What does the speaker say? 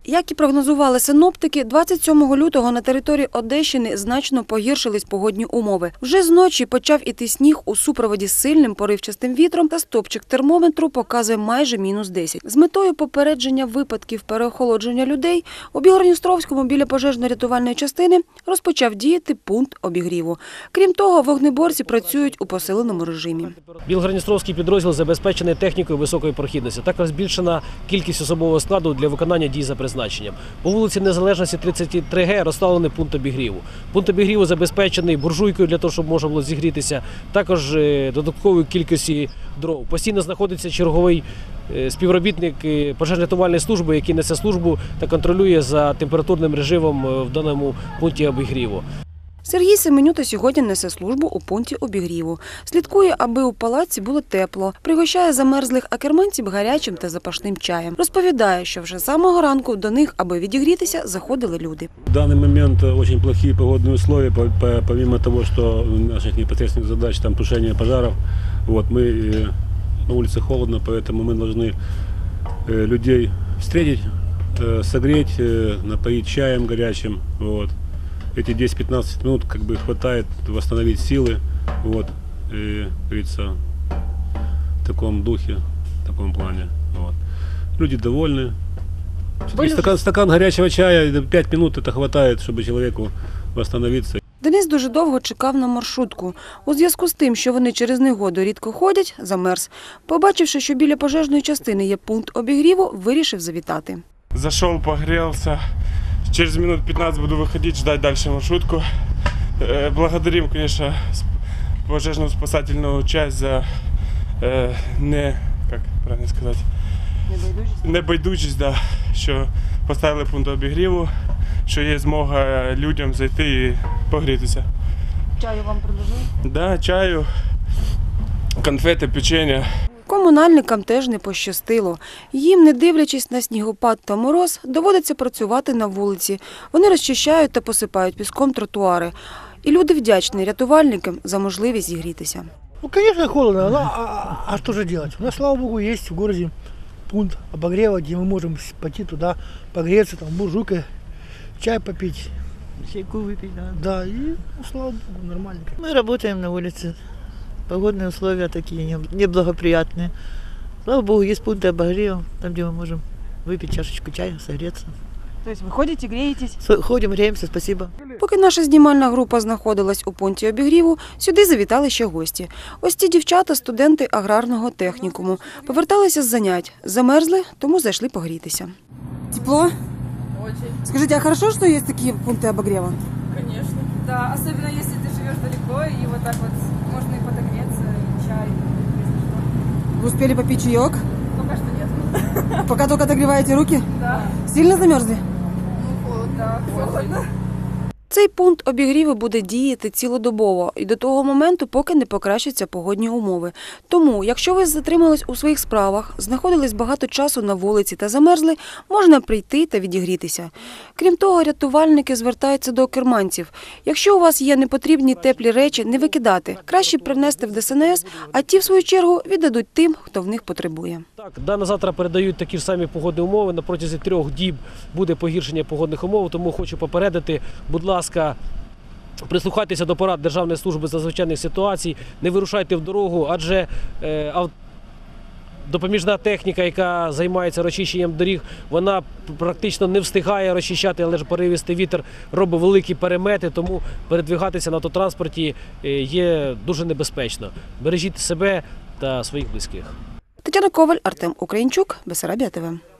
Як і прогнозували синоптики, 27 лютого на території Одещини значно погіршились погодні умови. Вже зночі почав іти сніг у супроводі з сильним поривчастим вітром та стопчик термометру показує майже -10. З метою попередження випадків переохолодження людей у Білгород-Дністровському біля пожежно-рятувальної частини розпочав діяти пункт обігріву. Крім того, вогнеборці працюють у посиленому режимі. Білгород-Дністровський підрозділ забезпечений технікою високої прохідності. Також збільшена кількість особового складу для виконання дій за призначенням. По вулиці Незалежності 33Г розставлений пункт обігріву. Пункт обігріву забезпечений буржуйкою для того, щоб можна було зігрітися, також додатковою кількістю дров. Постійно знаходиться черговий співробітник пожежно-рятувальної служби, який несе службу та контролює за температурним режимом в даному пункті обігріву. Сергій Семенюта сьогодні несе службу у пункті обігріву. Слідкує, аби у палаці було тепло. Пригощає замерзлих акерманців гарячим та запашним чаєм. Розповідає, що вже з самого ранку до них, аби відігрітися, заходили люди. В даний момент дуже плохі погодні умови, помимо того, що наших непосредственних задач там тушення пожарів. Ми на вулиці холодно, тому ми повинні людей зустріти, согреть, напоить чаем горячим. Эти 10-15 минут хватает восстановить силы, и, говорится, в таком духе, в таком плане. Люди довольны. Стакан горячего чая, 5 минут это хватает, чтобы человеку восстановиться. Денис дуже довго чекав на маршрутку. У зв'язку з тим, що вони через негоду рідко ходять, замерз. Побачивши, що біля пожежної частини є пункт обігріву, вирішив завітати. Зашел, погрелся. Через минут 15 буду выходить, ждать дальше маршрутку. Благодарим, конечно, пожежно-спасательную часть за небайдужість, да, що поставили пункт обігріву, що є змога людям зайти і погрітися. Чаю вам предложили? Да, чаю, конфети, печення. Комунальникам теж не пощастило. Їм, не дивлячись на снігопад та мороз, доводиться працювати на вулиці. Вони розчищають та посипають піском тротуари. І люди вдячні рятувальникам за можливість зігрітися. Ну, конечно, холодно, а что же делать? У нас, слава богу, есть в городе пункт обогрева, где мы можем пойти туда, погреться, там, буржуйкой, чай попить. Чайку выпить, да. Да, и, слава богу, нормально. Мы работаем на улице. Погодные условия такие неблагоприятные. Слава богу, есть пункты обогрева, там, где мы можем выпить чашечку чая, согреться. То есть вы ходите, греетесь? Ходим, греемся, спасибо. Поки наша знімальна група знаходилась у пункті обігріву, сюди завітали ще гості. Ось ці дівчата – студенти аграрного технікуму. Поверталися з занять. Замерзли, тому зайшли погрітися. Тепло? Очень. Скажите, а хорошо, что есть такие пункты обогрева? Конечно. Да, особенно если ты живешь далеко, и вот так вот можно и подогреться, и чай, если что. Вы успели попить чаек? Пока что нет. Пока только отогреваете руки? Да. Сильно замерзли? Ну, холодно. Да, холодно. Цей пункт обігріву буде діяти цілодобово і до того моменту, поки не покращаться погодні умови. Тому, якщо ви затримались у своїх справах, знаходились багато часу на вулиці та замерзли, можна прийти та відігрітися. Крім того, рятувальники звертаються до керманців. Якщо у вас є непотрібні теплі речі, не викидати. Краще привнести в ДСНС, а ті, в свою чергу, віддадуть тим, хто в них потребує. Так, на завтра передають такі ж самі погодні умови. На протязі 3 діб буде погіршення погодних умов, тому хочу попередити, будь ласка, прислухайтеся до порад Державної служби з надзвичайних ситуацій, не вирушайте в дорогу, адже допоміжна техніка, яка займається розчищенням доріг, вона практично не встигає розчищати, але ж поривістий вітер робить великі перемети, тому передвигатися на автотранспорті є дуже небезпечно. Бережіть себе та своїх близьких. Тетяна Коваль, Артем Українчук, Бессарабія ТВ.